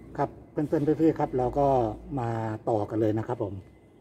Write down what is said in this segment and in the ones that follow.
ครับเพื่อนๆพี่ๆครับเราก็มาต่อกันเลยนะครับผม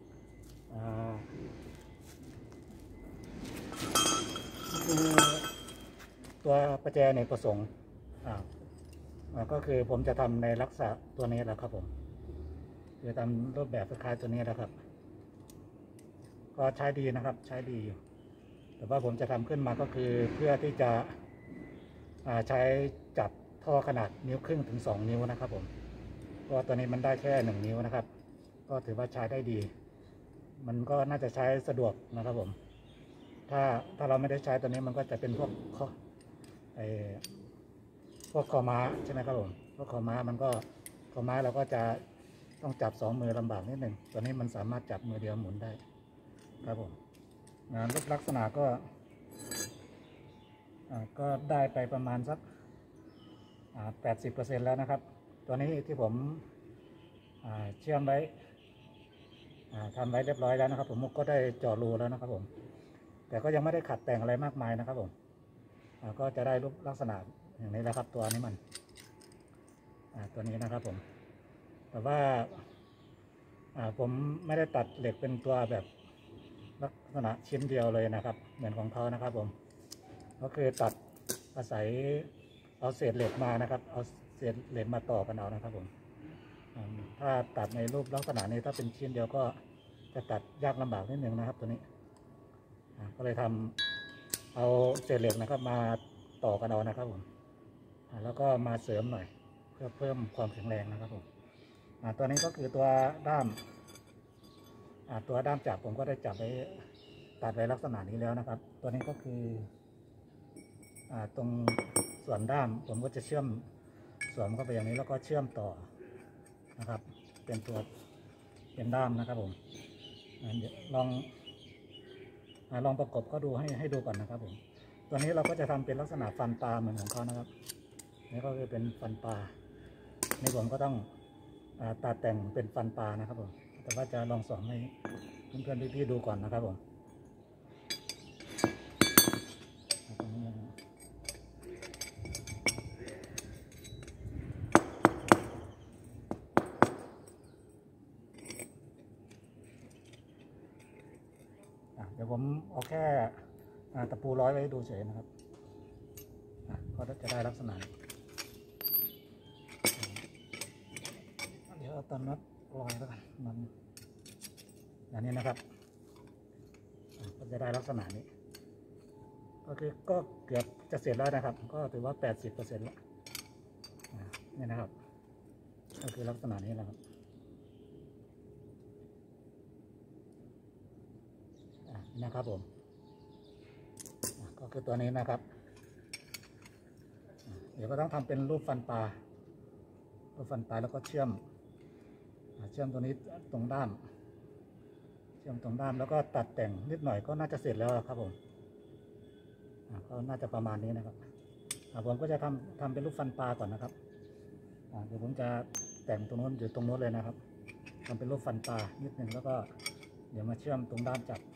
คือตัวประแจในประสงค์ก็คือผมจะทำในลักษณะตัวนี้แหละครับผมจะทำรูปแบบคล้ายๆตัวนี้นะครับก็ใช้ดีนะครับใช้ดีอยู่แต่ว่าผมจะทำขึ้นมาก็คือเพื่อที่จะใช้จับท่อขนาดนิ้วครึ่งถึง2 นิ้วนะครับผมเพราะตัวนี้มันได้แค่1 นิ้วนะครับก็ถือว่าใช้ได้ดีมันก็น่าจะใช้สะดวกนะครับผมถ้าเราไม่ได้ใช้ตัวนี้มันก็จะเป็นพวกคอม้าใช่ไหมครับผมพวกคอม้ามันก็คอม้าเราก็จะต้องจับ2 มือลำบากนิดหนึ่งตัวนี้มันสามารถจับมือเดียวหมุนได้ครับผมงานรูปลักษณะก็ได้ไปประมาณสัก80%แล้วนะครับตัวนี้ที่ผมเชื่อมไว้ทำไว้เรียบร้อยแล้วนะครับผมก็ได้เจาะรูแล้วนะครับผมแต่ก็ยังไม่ได้ขัดแต่งอะไรมากมายนะครับผมก็จะได้รูปลักษณะอย่างนี้แหละครับตัวนี้มันตัวนี้นะครับผมแต่ว่าผมไม่ได้ตัดเหล็กเป็นตัวแบบลักษณะชิ้นเดียวเลยนะครับเหมือนของเขานะครับผมก็คือตัดอาศัยเอาเศษเหล็กมานะครับเอาเศษเหล็กมาต่อกันเอานะครับผมถ้าตัดในรูปลักษณะนี้ถ้าเป็นชิ้นเดียวก็จะตัดยากลำบากนิดนึงนะครับตัวนี้ก็เลยทำเอาเศษเหล็กนะครับมาต่อกันเอานะครับผมแล้วก็มาเสริมหน่อยเพื่อเพิ่มความแข็งแรงนะครับผมตัวนี้ก็คือตัวด้ามจับผมก็ได้จับไว้ตัดไว้ลักษณะนี้แล้วนะครับตัวนี้ก็คือตรงส่วนด้ามผมก็จะเชื่อมสวมเข้าไปอย่างนี้แล้วก็เชื่อมต่อนะครับเป็นด้ามนะครับผมลองประกบก็ดูให้ดูก่อนนะครับผมตัวนี้เราก็จะทำเป็นลักษณะฟันปลาเหมือนของเขานะครับนี่ก็คือเป็นฟันปลาในผมก็ต้องตัดแต่งเป็นฟันปลานะครับผมแต่ว่าจะลองสอนให้เพื่อนๆพี่ๆดูก่อนนะครับผมเดี๋ยวผมเอาแค่ตะปูร้อยไว้ดูเฉยนะครับก็จะได้ลักษณะเดี๋ยวเอาตอนน็อตลอยแล้วกันมันอย่างนี้นะครับก็จะได้ลักษณะนี้ก็คือก็เกือบจะเสร็จแล้วนะครับก็ถือว่า80%แล้วนี่นะครับก็คือลักษณะนี้แหละครับนะครับผมก็คือตัวนี้นะครับเดี๋ยวก็ต้องทำเป็นรูปฟันปลาแล้วก็เชื่อมตัวนี้ตรงด้ามเชื่อมตรงด้ามแล้วก็ตัดแต่งนิดหน่อยก็น่าจะเสร็จแล้วครับผมก็น่าจะประมาณนี้นะครับผมก็จะทำเป็นรูปฟันปลาก่อนนะครับเดี๋ยวผมจะแต่งตรงโน้นอยู่ตรงโน้นเลยนะครับทำเป็นรูปฟันปลานิดหนึ่งแล้วก็เดี๋ยวมาเชื่อมตรงด้ามจับ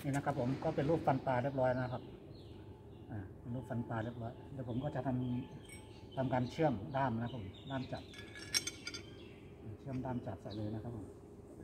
นี่นะครับผมก็เป็นรูปฟันปลาเรียบร้อยนะครับเป็นรูปฟันปลาเรียบร้อยเดี๋ยวผมก็จะทำการเชื่อมด้ามนะครับผมด้ามจับเชื่อมด้ามจับใส่เลยนะครับผม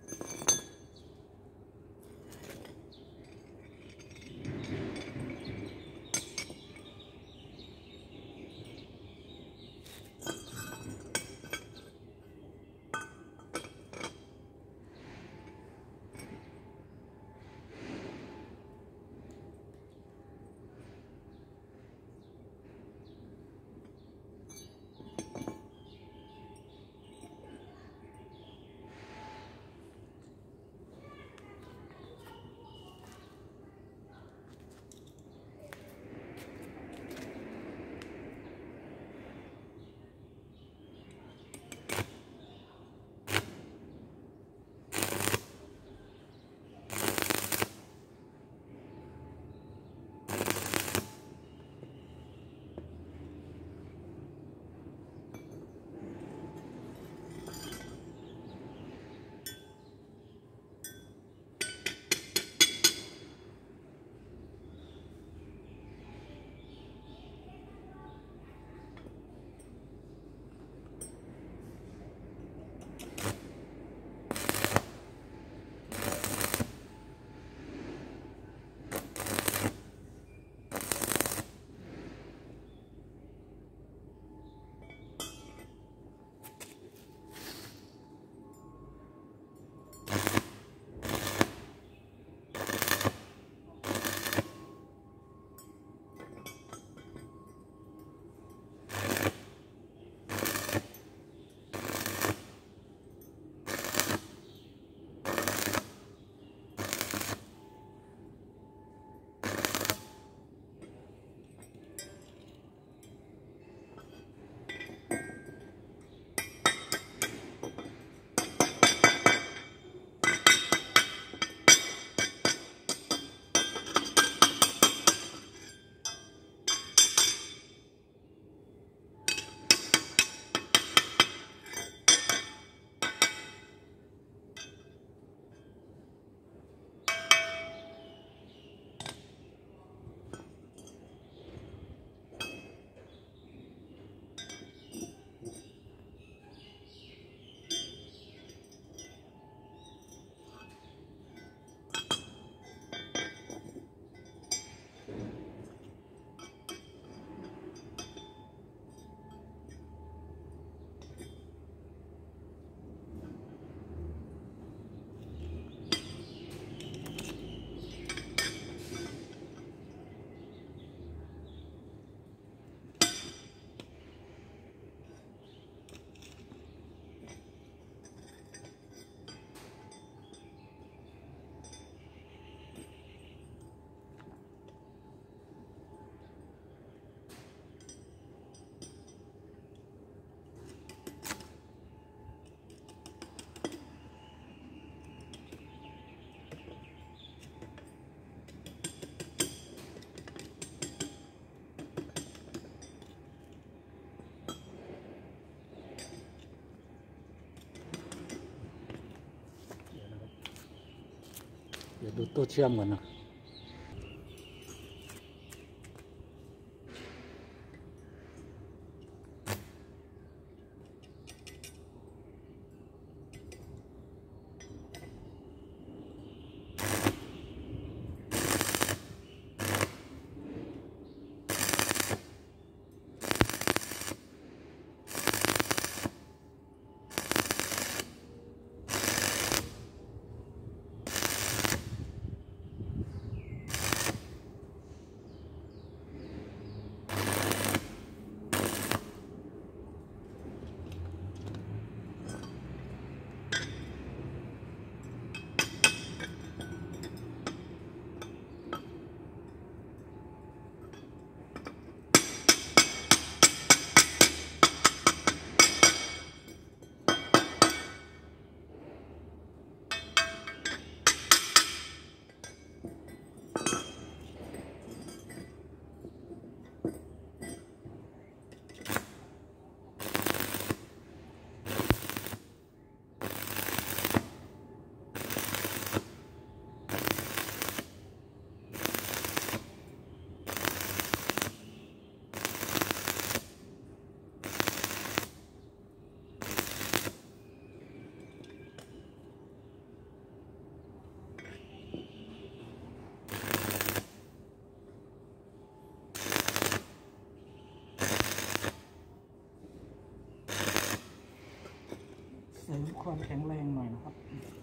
เดี๋ยวดูตัวเชื่อมก่อนนะเสริมความแข็งแรงหน่อยนะครับ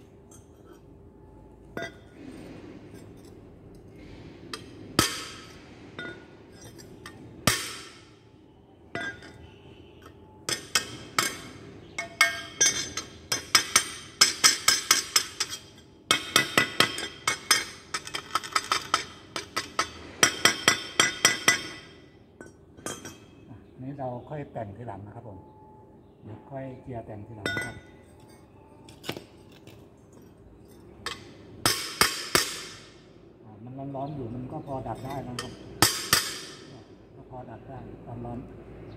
นี้เราค่อยแต่งทีหลังนะครับผมเดี๋ยวค่อยเจียแต่งทีหลังนะครับมันร้อนๆอยู่มันก็พอดับได้นะครับก็พอดับได้ตอนร้อน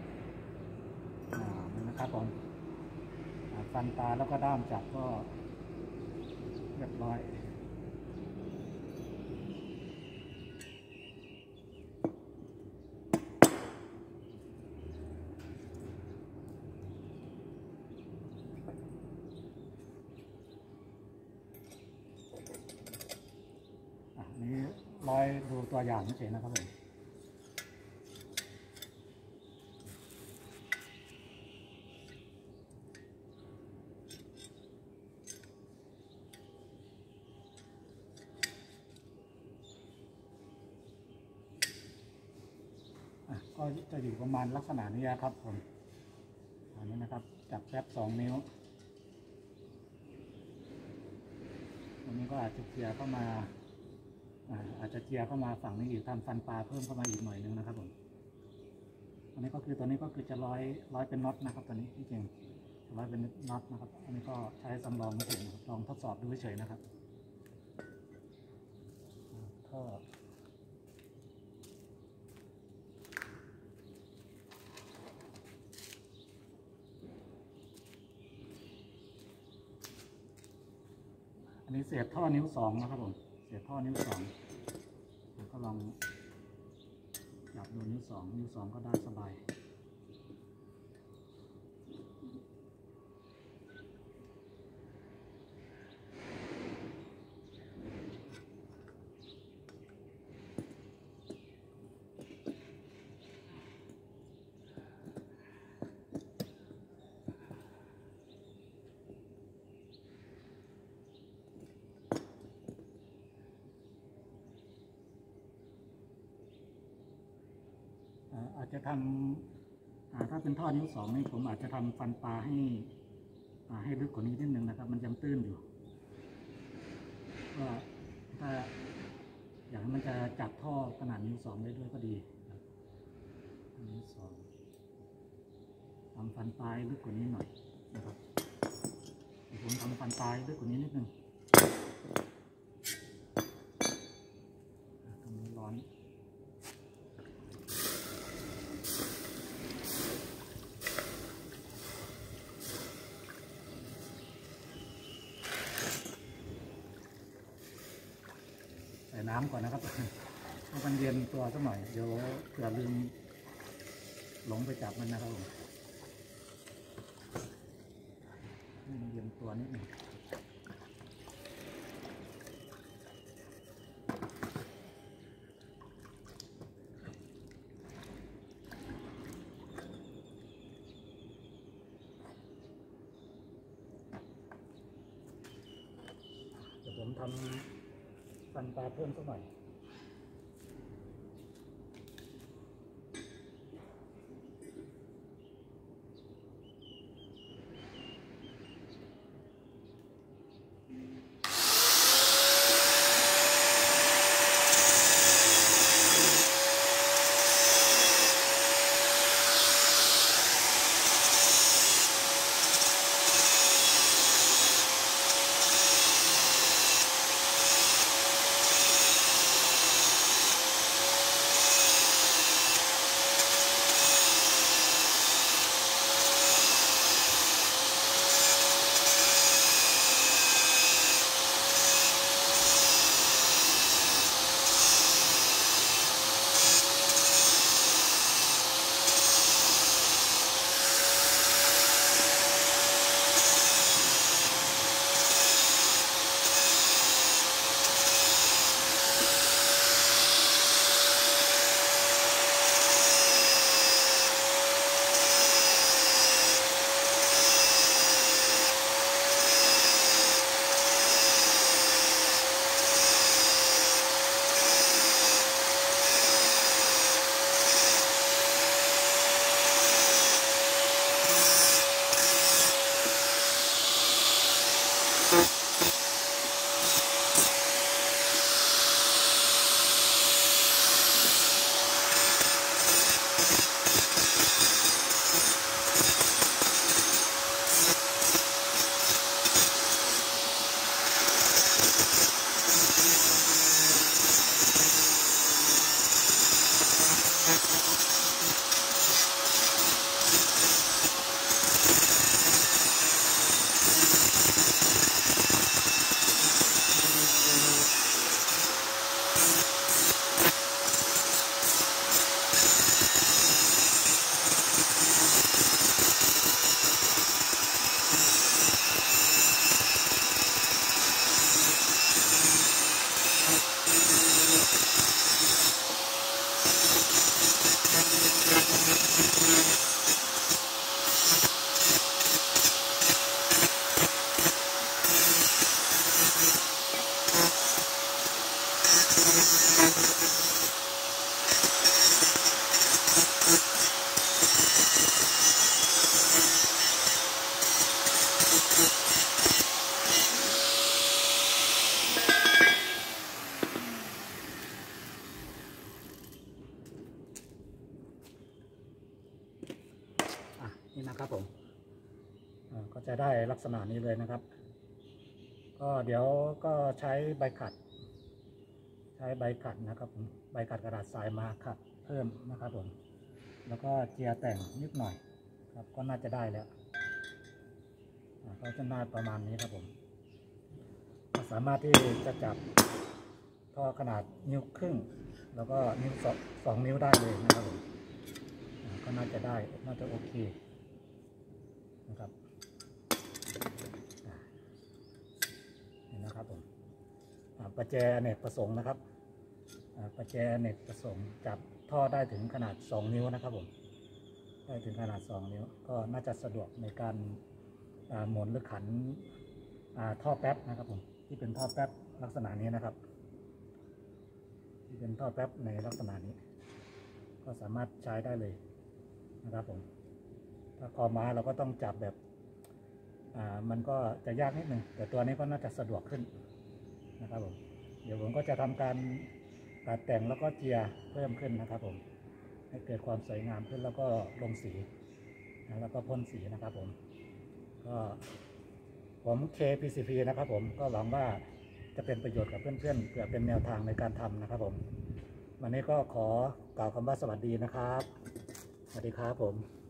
นี่นะครับผมฟันตาแล้วก็ด้ามจับก็เรียบร้อยนี้ร้อยดูตัวอย่างเฉยๆนะครับผมก็จะอยู่ประมาณลักษณะนี้ครับผมอันนี้นะครับจับแป๊บ2 นิ้วอันนี้ก็อาจจะเจียเข้ามาฝั่งนี้อีกทำฟันปลาเพิ่มเข้ามาอีกหน่อยนึงนะครับผมอันนี้ก็คือตัวนี้ก็คือจะร้อยเป็นน็อตนะครับตัวนี้ที่จริงร้อยเป็นน็อตนะครับอันนี้ก็ใช้สำรองเฉยๆลองทดสอบดูเฉยๆนะครับท่ออันนี้เสียบท่อนิ้ว2นะครับผมเสียบท่อนิ้ว2ก็ลองจับดูนิ้ว2ก็ได้สบายอาจจะทำถ้าเป็นท่อนิ้ว2นี่ผมอาจจะทำฟันปลาให้ลึกกว่านี้นิดนึงนะครับมันยังตื้นอยู่ก็ถ้าอย่างมันจะจับท่อขนาดนิ้ว2ได้ด้วยก็ดีนิ้ว2ทำฟันปลายลึกกว่านี้หน่อยนะครับผมทำฟันปลายลึกกว่านี้นิดนึงตรงนี้ร้อนใส่น้ำก่อนนะครับให้มันเย็นตัวสักหน่อยเดี๋ยวเผื่อลืมหลงไปจับมันนะครับผมให้มันเย็นตัวนิดหนึ่งเดี๋ยวผมทำฟันปลาเพิ่มสักหน่อยนี่นะครับผมก็จะได้ลักษณะนี้เลยนะครับก็เดี๋ยวก็ใช้ใบขัดนะครับผมใบขัดกระดาษทรายมาขัดเพิ่มนะครับผมแล้วก็เจียแต่งนิดหน่อยครับก็น่าจะได้แล้วก็จะน่าประมาณนี้ครับผมสามารถที่จะจับท่อขนาดนิ้วครึ่งแล้วก็นิ้วสองนิ้วได้เลยนะครับผมก็น่าจะได้น่าจะโอเคนะครับนี่นะครับผมประแจอเนกประสงค์นะครับประแจอเนกประสงค์จับท่อได้ถึงขนาด2นิ้วนะครับผมได้ถึงขนาด2นิ้วก็น่าจะสะดวกในการหมุนหรือขันท่อแป๊บนะครับผมที่เป็นท่อแป๊บลักษณะนี้นะครับที่เป็นท่อแป๊บในลักษณะนี้ก็สามารถใช้ได้เลยนะครับผมถ้าคอม้าเราก็ต้องจับแบบมันก็จะยากนิดนึงแต่ตัวนี้ก็น่าจะสะดวกขึ้นนะครับผมเดี๋ยวผมก็จะทำการตัดแต่งแล้วก็เจียเพิ่มขึ้นนะครับผมให้เกิดความสวยงามขึ้นแล้วก็ลงสีแล้วก็พ่นสีนะครับผมก็ผม KPCP นะครับผมก็หวังว่าจะเป็นประโยชน์กับเพื่อนๆเพื่อเป็นแนวทางในการทำนะครับผมวันนี้ก็ขอกล่าวคำว่าสวัสดีนะครับสวัสดีครับผม